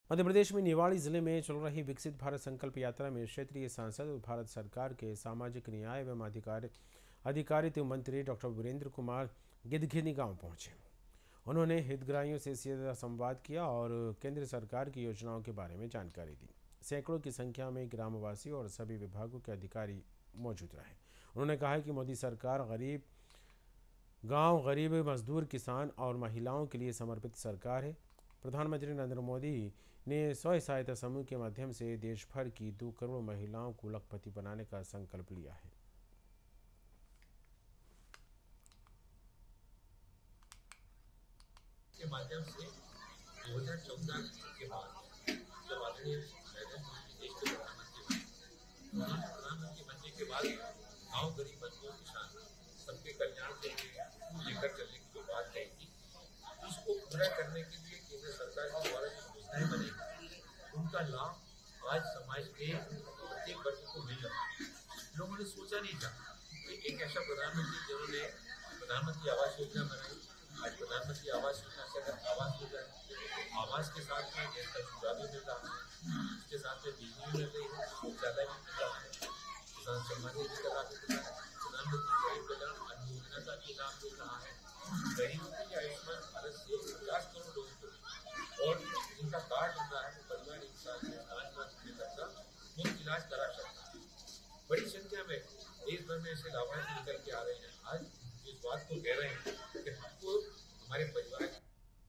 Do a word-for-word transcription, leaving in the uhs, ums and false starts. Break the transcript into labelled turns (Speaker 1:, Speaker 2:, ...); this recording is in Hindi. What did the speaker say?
Speaker 1: मध्य प्रदेश में निवाड़ी जिले में चल रही विकसित भारत संकल्प यात्रा में क्षेत्रीय सांसद और भारत सरकार के सामाजिक न्याय एवं अधिकार अधिकारिता मंत्री डॉक्टर वीरेंद्र कुमार गिधघिनी गांव पहुंचे। उन्होंने हितग्राहियों से सीधा संवाद किया और केंद्र सरकार की योजनाओं के बारे में जानकारी दी। सैकड़ों की संख्या में ग्रामवासी और सभी विभागों के अधिकारी मौजूद रहे। उन्होंने कहा कि मोदी सरकार गरीब गांव, गरीब मजदूर, किसान और महिलाओं के लिए समर्पित सरकार है। प्रधानमंत्री नरेंद्र मोदी ने स्वयं सहायता समूह के माध्यम से देश भर की दो करोड़ महिलाओं को लखपति बनाने का संकल्प लिया है।
Speaker 2: के माध्यम से दो हज़ार चौदह के बाद जब आदरणीय नरेंद्र मोदी देश के प्रधानमंत्री बने, प्रधानमंत्री बनने के बाद गांव, गरीब, मजदूर, किसान सबके कल्याण के लिए लेकर चलने की जो बात कही थी, उसको पूरा करने के लिए केंद्र सरकार के द्वारा जो योजनाएं बनी, उनका लाभ आज समाज के प्रत्येक वर्ग को मिल रहा है। लोगों ने सोचा नहीं था कि एक ऐसा प्रधानमंत्री जिन्होंने प्रधानमंत्री आवास योजना बनाई, आज प्रधानमंत्री आवास योजना से अगर आवास हो जाए तो आवास के साथ में गैस का चूल्हा भी मिल रहा है, उसके साथ में बिजली भी मिल रही है, शौचालय भी मिल रहा है, किसान सम्मान निधि का लाभ मिल रहा है, प्रधानमंत्री गरीब कल्याण अन्न योजना का भी लाभ मिल रहा है। गरीबों के लिए आयुष्मान भारत से पचास करोड़ लोगों को और जिनका कार्ड बन रहा है वो परिवार एक साल में पाँच लाख रुपये तक का मुफ्त इलाज करा सकता है। बड़ी संख्या में देश भर में ऐसे लाभार्थी निकल के आ रहे हैं। आज इस बात को कह रहे हैं कि हमको हमारे